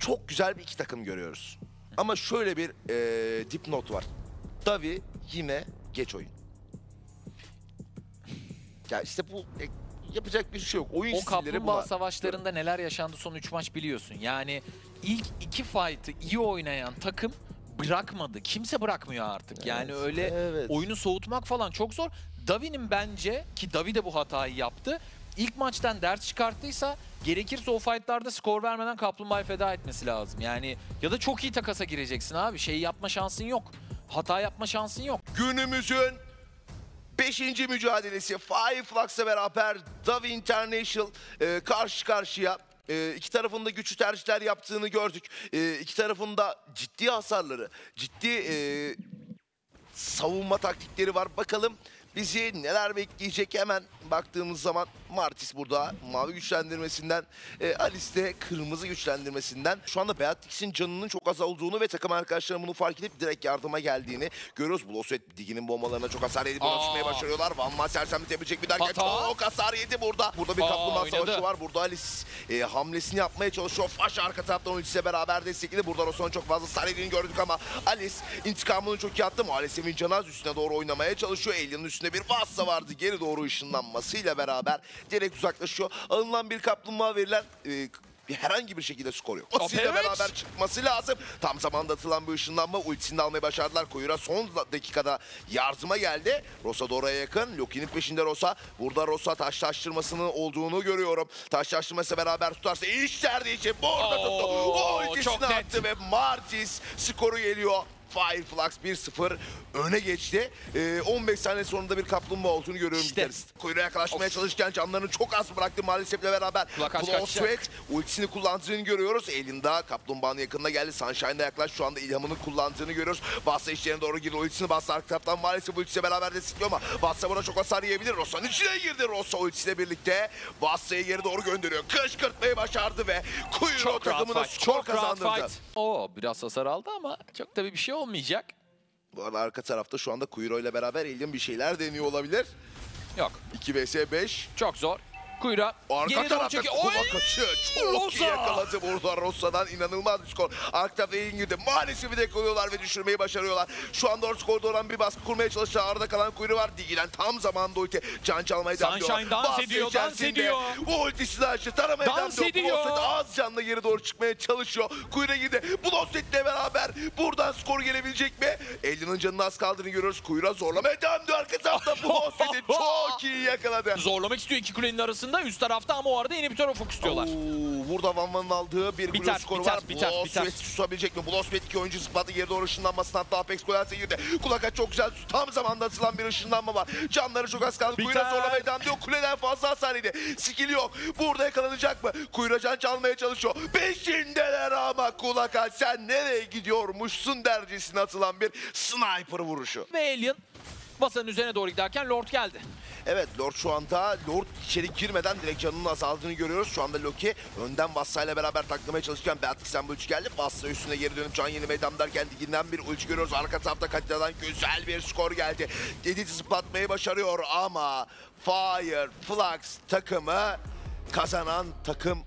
çok güzel bir iki takım görüyoruz. Ama şöyle bir dipnot var. Davi yine geç oyun. Ya işte bu yapacak bir şey yok. Oyun O stilleri kaplumbağa bunlar. savaşlarında neler yaşandı son 3 maç biliyorsun. Yani ilk 2 fight'ı iyi oynayan takım bırakmadı. Kimse bırakmıyor artık. Yani öyle oyunu soğutmak falan çok zor. Davi'nin bence, ki Davi de bu hatayı yaptı, İlk maçtan ders çıkarttıysa gerekirse o fight'larda skor vermeden kaplumbağayı feda etmesi lazım. Yani ya da çok iyi takasa gireceksin abi. Şeyi yapma şansın yok. Hata yapma şansın yok. Günümüzün 5. mücadelesi Fireflux'la beraber Davi International karşı karşıya. İki tarafında güçlü tercihler yaptığını gördük. İki tarafında ciddi hasarları, ciddi savunma taktikleri var. Bakalım bizi neler bekleyecek, hemen baktığımız zaman Martis burada mavi güçlendirmesinden, Alice de kırmızı güçlendirmesinden. Şu anda Beatrix'in canının çok az olduğunu ve takım arkadaşlarının bunu fark edip direkt yardıma geldiğini görüyoruz. Blosvet Digi'nin bombalarına çok hasar yedi. Bunu düşmeyi başarıyorlar. Van Man sersemlik yapabilecek mi derken çok hasar yedi burada. Burada bir kaplumbağa savaşı var. Burada Alice hamlesini yapmaya çalışıyor. Faş arka taraftan ultisiyle beraber destekledi. Burada Rosson'un çok fazla hasar yediğini gördük ama Alice intikamını çok iyi attı. Maalesef canı az, üstüne doğru oynamaya çalışıyor. Alien'ın üstünde bir Vassa vardı. Geri doğru ışınlanmasıyla beraber direkt uzaklaşıyor. Alınan bir kaplumbağa verilen herhangi bir şekilde skor yok. Masıyla beraber çıkması lazım. Tam zamanda atılan bir ışınlanma, ultisini almayı başardılar. Koyura son dakikada yardıma geldi. Rosa da oraya yakın. Loki'nin peşinde Rosa. Burada Rosa taşlaştırmasının olduğunu görüyorum. Taşlaştırması beraber tutarsa işler için burada tuttu. O ultisini attı ve Martis skoru geliyor. Fireflux 1-0 öne geçti. 15 saniye sonunda bir kaplumbağa olduğunu görüyorum gitarist. Kuyruğa yaklaşmaya çalışırken canlarını çok az bıraktı maalesefle beraber. Blosvet ultisini kullandığını görüyoruz. Elinde kaplumbağanın yakınına geldi. Sunshine'da yaklaş, şu anda ilhamını kullandığını görüyoruz. Bassa içlerine doğru girdi. Ultisini Bassa arka taraftan maalesef ultisiyle beraber destekliyor ama Bassa buna çok hasar yiyebilir. Rossa'nın içine girdi. Rossa ultisiyle birlikte Bassa'yı geri doğru gönderiyor. Kışkırtmayı başardı ve Kuyruğa takımına skor kazandırdı. Biraz hasar aldı ama çok tabii bir şey olmayacak. Bu arada arka tarafta şu anda Kuyruğa ile beraber Alien bir şeyler deniyor olabilir. Yok. 2 vs 5. Çok zor. Kuyruğa arka tarafta kulak açı çok iyi yakaladı burada Rossa'dan, inanılmaz bir skor. Arka tarafta Alien girdi. Maalesef bir de koyuyorlar ve düşürmeyi başarıyorlar. Şu anda orta koridordan bir baskı kurmaya çalışıyor. Arada kalan Kuyruğu var. Digi'den tam zamanında ulti. Can çalmaya devam ediyor. Sunshine dans ediyor. Bu ultisini açtı. Taramaya devam ediyor. Blosvet az canla geri doğru çıkmaya çalışıyor. Kuyruğa girdi. Blosvet'le beraber buradan skor gelebilecek mi? Alien'ın canını az kaldığını görüyoruz. Kuyruğa zorlamaya devam ediyor. Arka tarafta Blosvet'i çok iyi yakaladı. Zorlamak istiyor iki kulenin arasında. Üst tarafta ama o arada yeni bir tarafı istiyorlar. Burada Van Van'ın aldığı bir blue skoru var. Blosvet susabilecek mi? Blosvet iki oyuncu zıpladı. Geri doğru ışınlanmasına hatta Apex Koyat'a girdi. Kulaka çok güzel. Tam zamanda atılan bir ışınlanma var. Canları çok az kaldı. Kuyruğa zorlamaya devam ediyor. Kuleden fazla hasar yedi. Skill yok. Burada yakalanacak mı? Kuyruğa can çalmaya çalışıyor. Peşindeler ama Kulaka sen nereye gidiyormuşsun dercesine atılan bir sniper vuruşu. Ve Alien Vassa'nın üzerine doğru giderken Lord geldi. Evet, Lord şu anda içeri girmeden direkt canının azaldığını görüyoruz. Şu anda Loki önden Vassa ile beraber taklamaya çalışırken Beatrix'ten bu ulti geldi. Vassa üstüne geri dönüp can yeni meydam derken Digi'nden bir ulti görüyoruz. Arka tarafta Katina'dan güzel bir skor geldi. Dedit'i zıplatmayı başarıyor ama Fireflux takımı kazanan takım